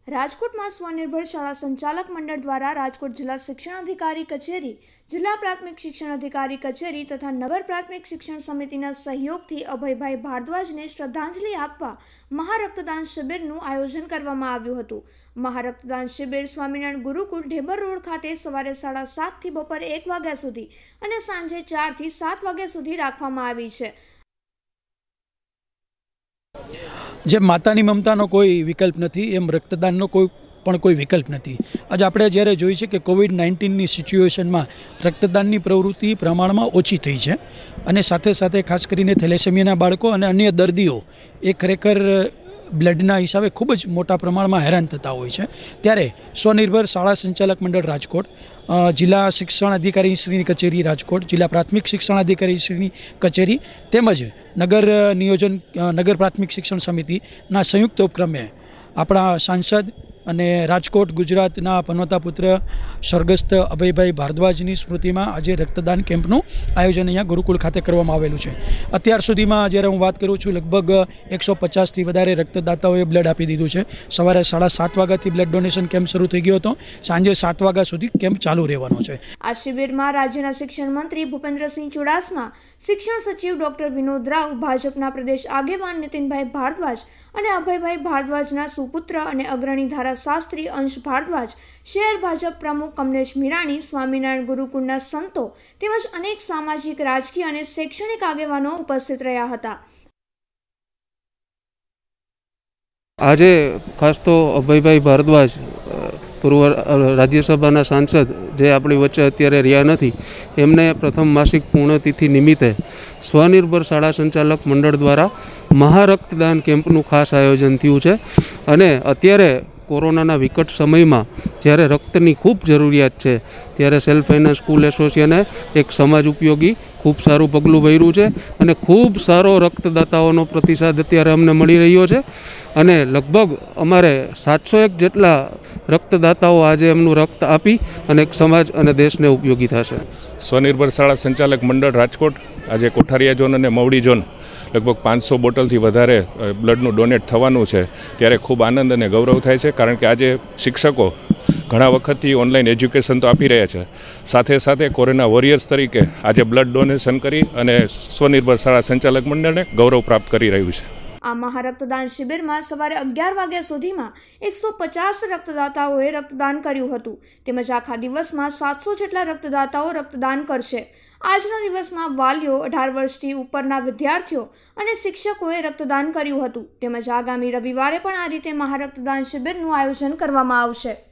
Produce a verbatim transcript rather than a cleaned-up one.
રાજકોટમાં સ્વનિર્ભર શાળા સંચાલક મંડળ દ્વારા રાજકોટ જિલ્લા શિક્ષણાધિકારી કચેરી, જિલ્લા પ્રાથમિક શિક્ષણ અધિકારી કચેરી તથા નગર પ્રાથમિક શિક્ષણ સમિતિના સહયોગથી અભયભાઈ ભારદ્વાજને શ્રદ્ધાંજલિ આપવા મહારક્તદાન શિબિરનું આયોજન કરવામાં આવ્યું હતું। મહારક્તદાન શિબિર સ્વામિનારાયણ ગુરુકુળ ઢેબર રોડ ખાતે સવારે સાડા સાતથી બપોરે એક વાગ્યા સુધી અને સાંજે ચારથી સાત વાગ્યા સુધી રાખવામાં આવી છે। જે માતાની મમતાનો કોઈ વિકલ્પ નથી, એમ રક્તદાનનો કોઈ પણ કોઈ વિકલ્પ નથી। આજે આપણે જ્યારે જોઈએ છે કે કોવિડ નાઇન્ટીનની સિચ્યુએશનમાં રક્તદાનની પ્રવૃત્તિ પ્રમાણમાં ઓછી થઈ છે અને સાથે સાથે ખાસ કરીને થેલેસેમિયાના બાળકો અને અન્ય દર્દીઓ એ ખરેખર બ્લડના હિસાબે ખૂબ જ મોટા પ્રમાણમાં હેરાન થતા હોય છે। ત્યારે સ્વનિર્ભર શાળા સંચાલક મંડળ રાજકોટ, જિલ્લા શિક્ષણ અધિકારીશ્રીની કચેરી રાજકોટ, જિલ્લા પ્રાથમિક શિક્ષણ અધિકારીશ્રીની કચેરી તેમજ નગર નિયોજન નગર પ્રાથમિક શિક્ષણ સમિતિના સંયુક્ત ઉપક્રમે આપણા સાંસદ અને રાજકોટ ગુજરાતના પનોતા પુત્ર સ્વર્ગસ્થ અભયભાઈ ભારદ્વાજની સ્મૃતિમાં આજે રક્તદાન કેમ્પનું આયોજન અહીંયા ગુરુકુળ ખાતે કરવામાં આવેલું છે। અત્યાર સુધીમાં જ્યારે હું વાત કરું છું, લગભગ એકસો પચાસથી વધારે રક્તદાતાઓએ બ્લડ આપી દીધું છે। સવારે સાડા સાત વાગ્યાથી બ્લડ ડોનેશન કેમ્પ શરૂ થઈ ગયો હતો, સાંજે સાત વાગ્યા સુધી કેમ્પ ચાલુ રહેવાનો છે। આ શિબિરમાં રાજ્યના શિક્ષણ મંત્રી ભૂપેન્દ્રસિંહ ચુડાસમા, શિક્ષણ સચિવ ડોક્ટર વિનોદ રાવ, ભાજપના પ્રદેશ આગેવાન નીતિનભાઈ ભારદ્વાજ અને અભયભાઈ ભારદ્વાજના સુપુત્ર અને અગ્રણી ધારા શાસ્ત્રી અંશ ભારદ્વાજ, શહેર ભાજપ પ્રમુખ કમલેશ મીરાણી, સ્વામિનારાયણ ગુરુકુળના સંતો તેમજ અનેક સામાજિક, રાજકીય અને શૈક્ષણિક આગેવાનો ઉપસ્થિત રહ્યા હતા। આજે ખાસ તો અભયભાઈ ભારદ્વાજ, પૂર્વ રાજ્યસભાના સાંસદ જે આપણી વચ્ચે અત્યારે રહ્યા નથી, એમને પ્રથમ માસિક પૂર્ણતિથિ નિમિત્તે સ્વનિર્ભર શાળા સંચાલક મંડળ દ્વારા મહારક્તદાન કેમ્પનું ખાસ આયોજન થયું છે। અને અત્યારે કોરોનાના વિકટ સમયમાં જ્યારે રક્તની ખૂબ જરૂરિયાત છે, ત્યારે સેલ્ફ ફાઇનાન્સ સ્કૂલ એસોસિએશને એક સમાજ ઉપયોગી ખૂબ સારું પગલું ભર્યું છે અને ખૂબ સારો રક્તદાતાઓનો પ્રતિસાદ અત્યારે અમને મળી રહ્યો છે અને લગભગ અમારે સાતસો એક જેટલા રક્તદાતાઓ આજે એમનું રક્ત આપી અને એક સમાજ અને દેશને ઉપયોગી થશે। સ્વનિર્ભર શાળા સંચાલક મંડળ રાજકોટ આજે કોઠારિયા ઝોન અને મવડી ઝોન લગભગ પાંચસો બોટલથી વધારે બ્લડનું ડોનેટ થવાનું છે, ત્યારે ખૂબ આનંદ અને ગૌરવ થાય છે। કારણ કે આજે શિક્ષકો ઘણા વખતથી ઓનલાઈન એજ્યુકેશન તો આપી રહ્યા છે, સાથે સાથે કોરોના વોરિયર્સ તરીકે આજે બ્લડ ડોનેશન કરી અને સ્વનિર્ભર શાળા સંચાલક મંડળને ગૌરવ પ્રાપ્ત કરી રહ્યું છે। આ મહારક્તદાન શિબિરમાં સવારે અગિયાર વાગ્યા સુધીમાં એકસો પચાસ રક્તદાતાઓએ રક્તદાન કર્યું હતું, તેમજ આખા દિવસમાં સાતસો જેટલા રક્તદાતાઓ રક્તદાન કરશે। આજના દિવસમાં વાલીઓ, અઢાર વર્ષથી ઉપરના વિદ્યાર્થીઓ અને શિક્ષકોએ રક્તદાન કર્યું હતું, તેમજ આગામી રવિવારે પણ આ રીતે મહારક્તદાન શિબિરનું આયોજન કરવામાં આવશે।